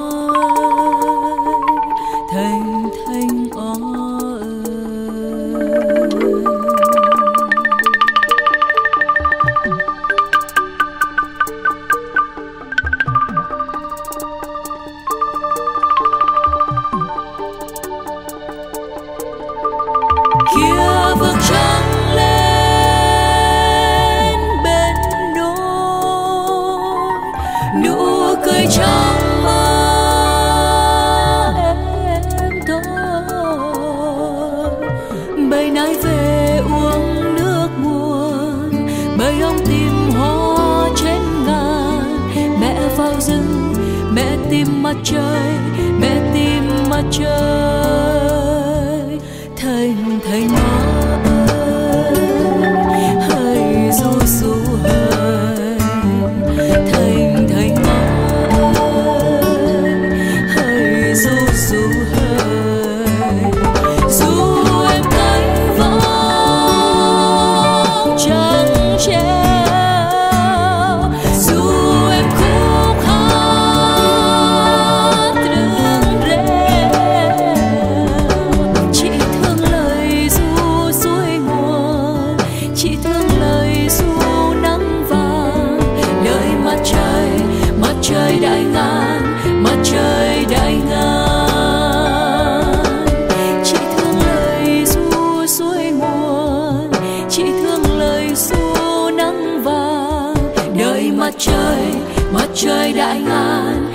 Thanh thanh ơi. Kia vầng trăng lên bên đôi, nụ cười trong mơ em thôi. Bầy nai về uống nước nguồn, bầy ong tìm hoa trên ngàn. Mẹ vào rừng, mẹ tìm mặt trời, mẹ tìm mặt trời. Thành thành hoa ơi, hãy ru ru hỡi. Thành thành hoa ơi, hãy ru ru hỡi. Dù em cánh vắng trắng treo, dù em khúc hát rưng rêu, chị thương lời ru suối nguồn, chị thương lời ru nắng vàng. Đợi mặt trời đại ngàn, mặt trời đại ngàn. Chị thương lời ru suối nguồn, chị thương lời ru nắng vàng. Đợi mặt trời đại ngàn,